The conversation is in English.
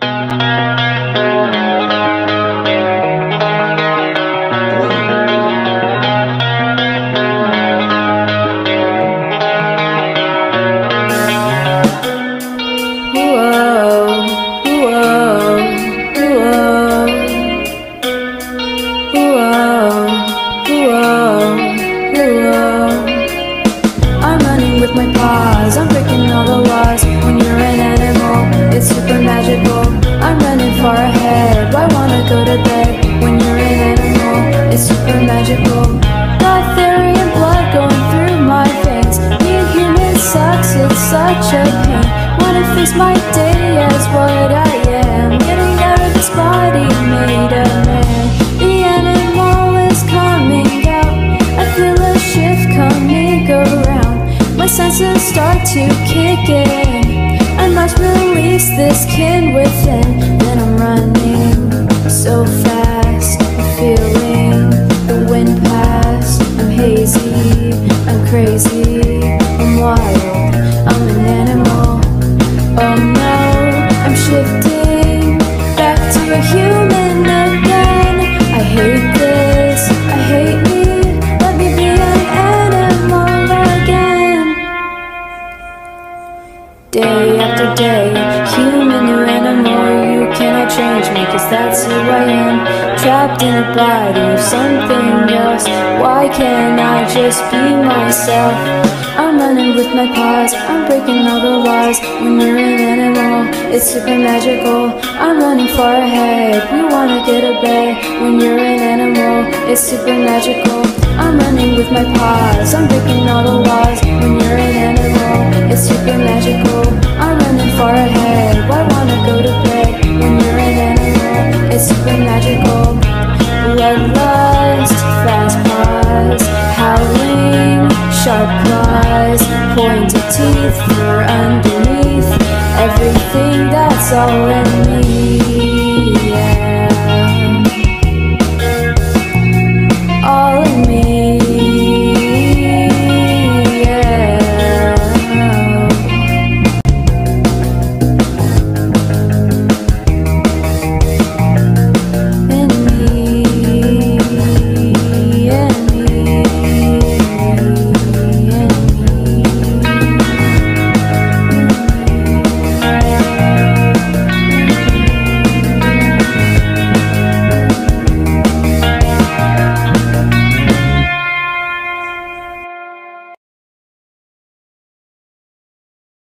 With my paws, I'm breaking all the laws. When you're an animal, it's super magical. I'm running far ahead, why wanna go to bed? When you're an animal, it's super magical. Got Therian blood going through my veins. Being human sucks, it's such a pain. Wanna face my day as what I am, getting out of this body made of man. The animal is coming out, I feel a shift coming around. My senses start to kick in, I must release this kin within. Then I'm running so fast, I'm feeling the wind pass. I'm hazy, I'm crazy, I'm wild, I'm an animal. Oh no, I'm shifting back to a human again. I hate this, I hate me, let me be an animal again. Day after day, human to animal, you cannot change me, cause that's who I am. Trapped in a body of something else, why can't I just be myself? I'm running with my paws, I'm breaking all the laws. When you're an animal, it's super magical. I'm running far ahead, we wanna get a bed. When you're an animal, it's super magical. I'm running with my paws, I'm breaking all the laws. When you're an animal, it's super magical. I'm running far ahead, why wanna go to bed? When you're an animal, it's super magical. Bloodlust, fast paws, howling, sharp claws, pointed teeth for underneath everything that's all in me.